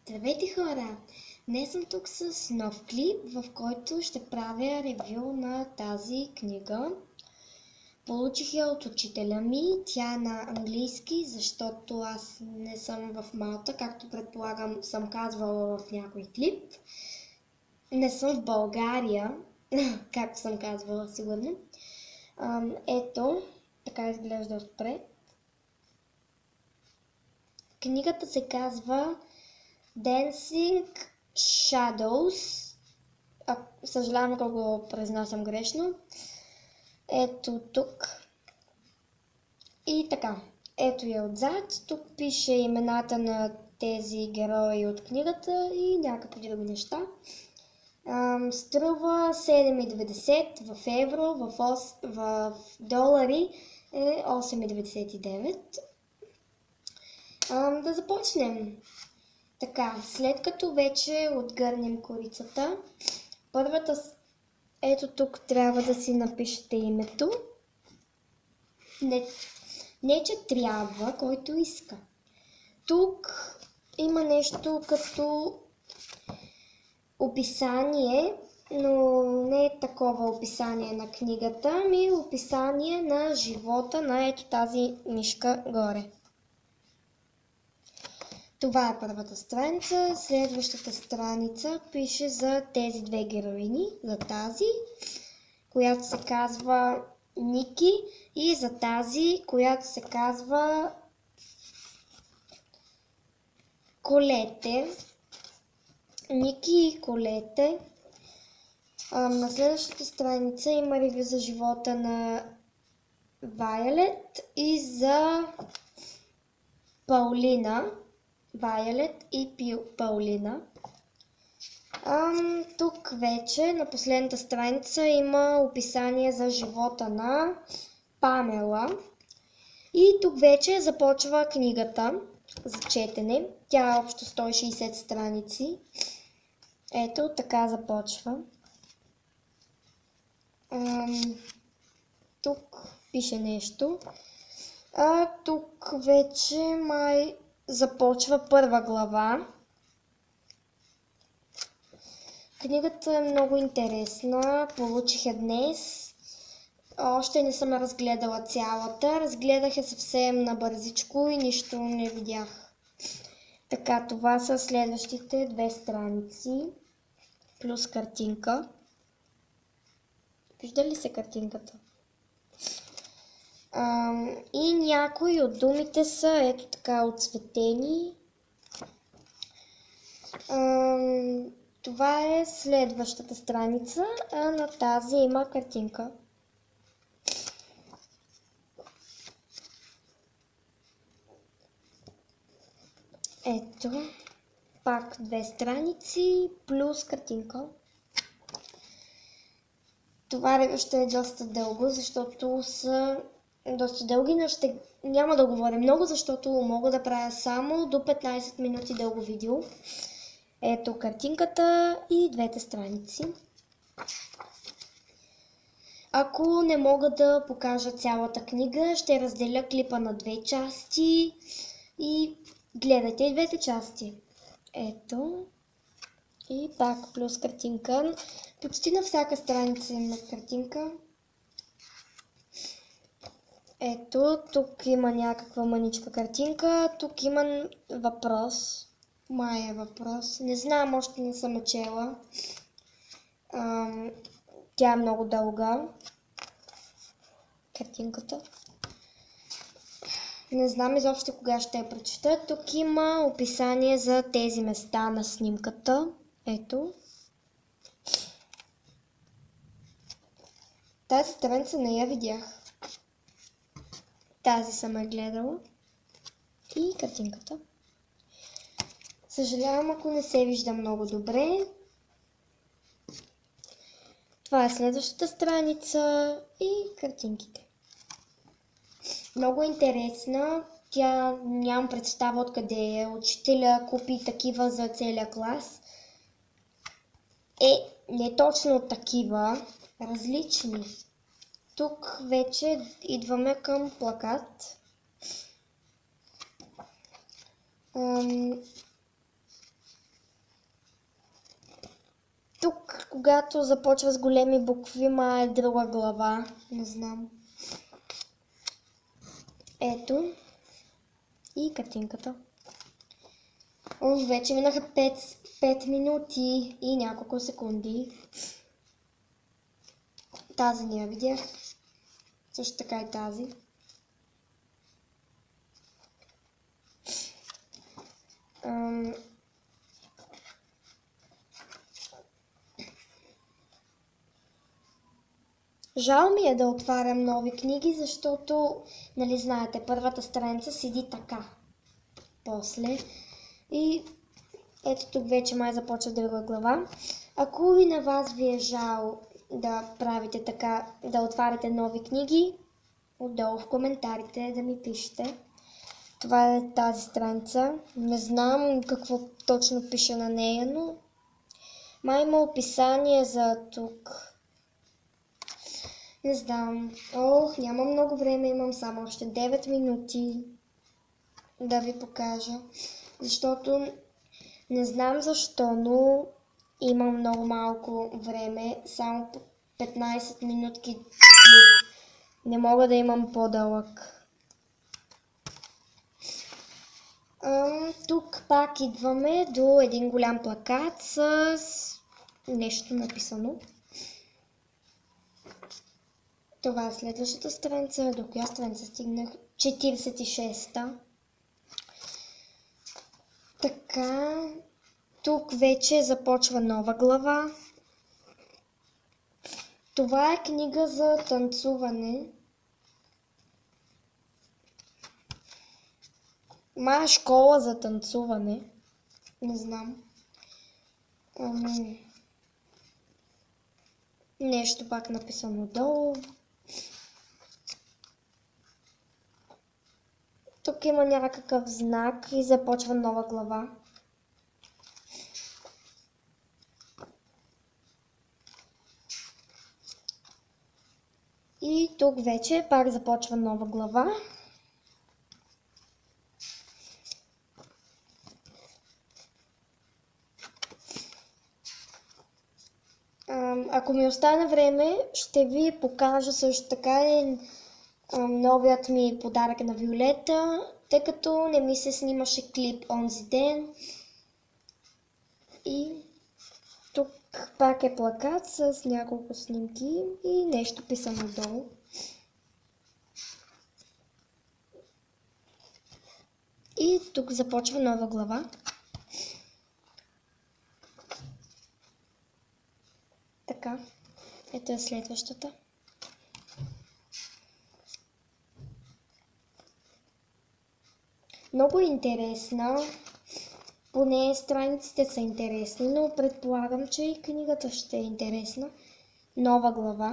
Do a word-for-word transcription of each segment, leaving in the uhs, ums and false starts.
Здравейте хора! Днес съм тук с нов клип, в който ще правя ревю на тази книга. Получих я от учителя ми, тя е на английски, защото аз не съм в Малта, както предполагам съм казвала в някой клип. Не съм в България, както съм казвала сигурно. Ето, така изглежда отпред. Книгата се казва Dancing Shadows. А, съжалявам, ако го произнасям грешно. Ето тук. И така. Ето я отзад. Тук пише имената на тези герои от книгата и някакви други неща. Ам, струва седем и деветдесет в евро, в, ос... в долари е осем и деветдесет и девет. Ам, да започнем. Така, след като вече отгърнем корицата, първата, ето тук трябва да си напишете името. Не, не че трябва, който иска. Тук има нещо като описание, но не е такова описание на книгата, ми е описание на живота на ето тази мишка горе. Това е първата страница. Следващата страница пише за тези две героини. За тази, която се казва Ники, и за тази, която се казва Колете. Ники и Колете. А, на следващата страница има ревю за живота на Вайолет и за Паулина. Вайолет и Паулина. Ам, тук вече на последната страница има описание за живота на Памела. И тук вече започва книгата за четене. Тя е общо сто и шейсет страници. Ето така започва. Ам, тук пише нещо. А тук вече май започва първа глава. Книгата е много интересна. Получих я днес. Още не съм разгледала цялата. Разгледах я съвсем набързичко и нищо не видях. Така, това са следващите две страници. Плюс картинка. Вижда ли се картинката? Um, и някои от думите са ето така отцветени. Um, това е следващата страница, а на тази има картинка. Ето, пак две страници плюс картинка. Това ще е доста дълго, защото са доста дълги, но ще няма да говоря много, защото мога да правя само до петнайсет минути дълго видео. Ето картинката и двете страници. Ако не мога да покажа цялата книга, ще разделя клипа на две части и гледайте и двете части. Ето. И пак плюс картинка. Почти на всяка страница има картинка. Ето, тук има някаква мъничка картинка. Тук има въпрос. Май е въпрос. Не знам, още не съм я чела. Ам, тя е много дълга. Картинката. Не знам изобщо кога ще я прочета. Тук има описание за тези места на снимката. Ето. Тази страница не я видях. Тази съм я гледала. И картинката. Съжалявам, ако не се вижда много добре. Това е следващата страница и картинките. Много интересна. Тя нямам представа откъде е. Учителя купи такива за целия клас. Е, не точно такива, различни. Тук вече идваме към плакат. Ам, когато започва с големи букви, ма е друга глава. Не знам. Ето. И картинката. О, вече минаха пет минути и няколко секунди. Тази не я видях. Също така и тази. Ам... Жал ми е да отварям нови книги, защото, нали знаете, първата страница седи така. После. И ето тук вече май започва друга глава. Ако и на вас ви е жал да правите така, да отваряте нови книги, отдолу в коментарите да ми пишете. Това е тази страница. Не знам какво точно пише на нея, но май има описание за тук. Не знам. Ох, няма много време, имам само още девет минути да ви покажа. Защото не знам защо, но имам много малко време, само петнайсет минутки. Не мога да имам по-дълъг. Тук пак идваме до един голям плакат с нещо написано. Това е следващата страница. До коя страница стигнах? четирийсет и шеста. Така, тук вече започва нова глава. Това е книга за танцуване. Моя школа за танцуване. Не знам. Ам... Нещо пак написано долу. Тук има някакъв знак и започва нова глава. И тук вече пак започва нова глава. Ако ми остане време, ще ви покажа също така и новият ми подарък на Виолета, тъй като не ми се снимаше клип онзи ден. И тук пак е плакат с няколко снимки и нещо писано долу. И тук започва нова глава. Така, ето е следващата. Много интересна, поне страниците са интересни, но предполагам, че и книгата ще е интересна. Нова глава.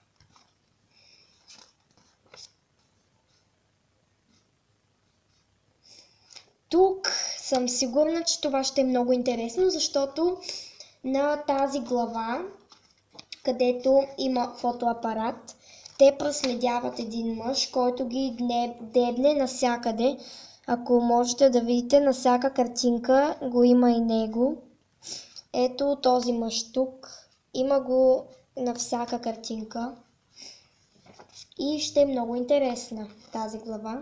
Тук съм сигурна, че това ще е много интересно, защото на тази глава, където има фотоапарат, те проследяват един мъж, който ги дебне навсякъде. Ако можете да видите, на всяка картинка го има и него. Ето този мъж тук. Има го на всяка картинка. И ще е много интересна тази глава.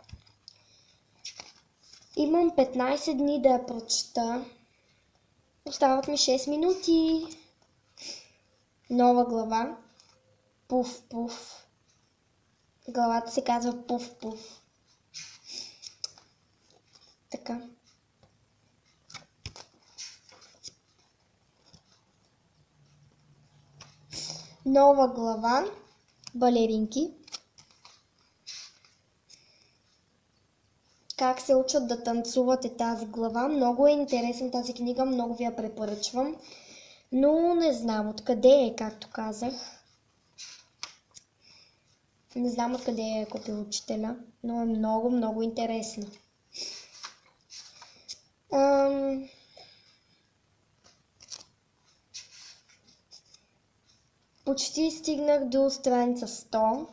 Имам петнайсет дни да я прочета. Остават ми шест минути. Нова глава. Пуф-пуф. Главата се казва Пуф-пуф. Така. Нова глава. Балеринки. Как се учат да танцуват е тази глава. Много е интересна тази книга, много ви я препоръчвам. Но не знам откъде е, както казах. Не знам откъде е купил учителя, но е много, много интересна. Ам... Почти стигнах до страница сто.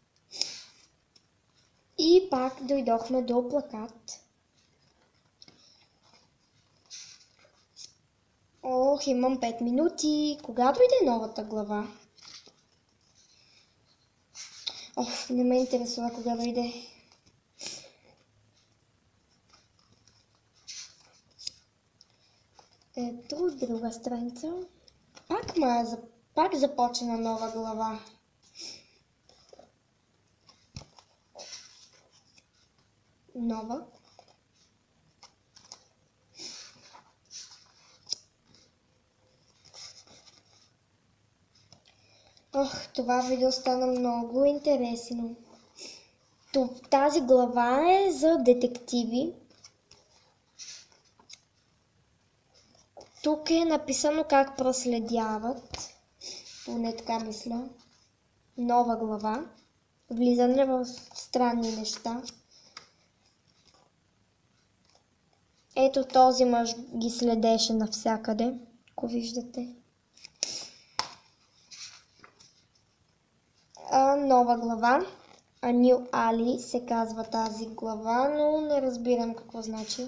И пак дойдохме до плакат. Ох, Ох, имам пет минути. Кога дойде новата глава? Ох, не ме интересува кога дойде. Ето, друга страница. Пак, ма, пак започна нова глава. Нова. Ох, това видео стана много интересно. Тази глава е за детективи. Тук е написано как проследяват. Поне така мисля. Нова глава. Влизане в странни неща. Ето този мъж ги следеше навсякъде, ако виждате. А, нова глава. A New Ali се казва тази глава, но не разбирам какво значи.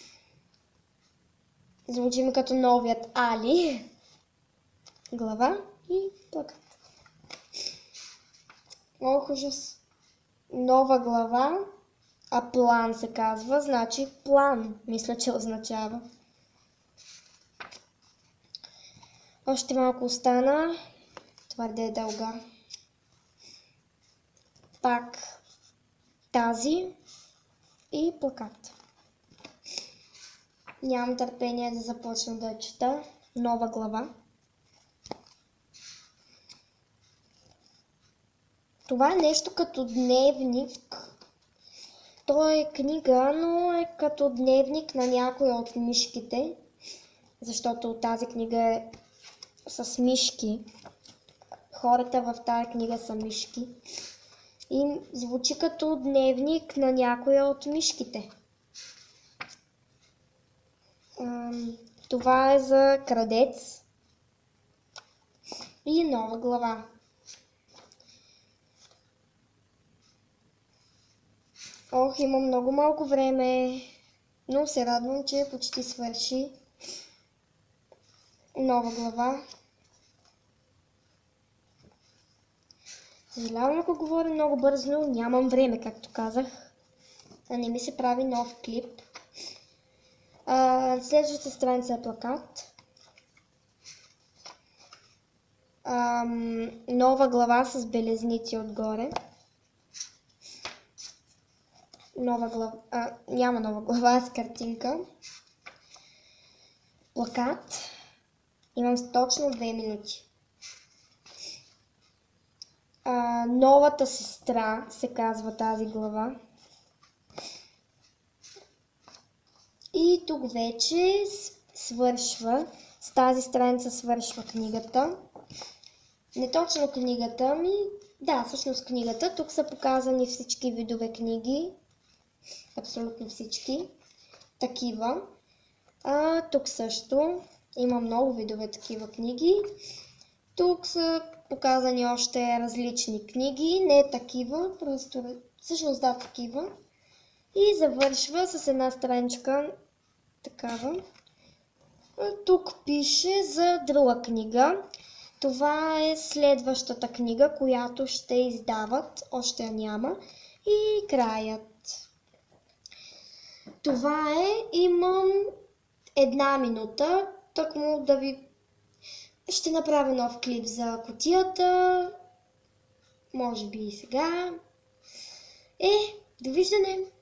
Звучи ми като новият Али. Глава и плакат. Ох, ужас. Нова глава, а план се казва, значи план. Мисля, че означава. Още малко остана. Твърде е дълга. Пак тази и плакат. Нямам търпение да започна да чета. Нова глава. Това е нещо като дневник. То е книга, но е като дневник на някоя от мишките. Защото тази книга е с мишки. Хората в тази книга са мишки. И звучи като дневник на някоя от мишките. Това е за крадец. И нова глава. Ох, има много малко време, но се радвам, че почти свърши. Нова глава. Съжалявам, ако говоря много бързо, но нямам време, както казах. А не ми се прави нов клип. А, следващата страница е плакат. А, нова глава с белезници отгоре. Нова глава, а, няма нова глава с картинка. Плакат. Имам точно две минути. А, новата сестра се казва тази глава. И тук вече свършва, с тази страница свършва книгата. Не точно книгата ми, да, всъщност книгата. Тук са показани всички видове книги. Абсолютно всички. Такива. А тук също има много видове такива книги. Тук са показани още различни книги. Не такива, просто всъщност да, такива. И завършва с една страничка такава. Тук пише за друга книга. Това е следващата книга, която ще издават. Още я няма. И краят. Това е. Имам една минута. Тъкмо да ви... Ще направя нов клип за кутията. Може би и сега. Е, довиждане!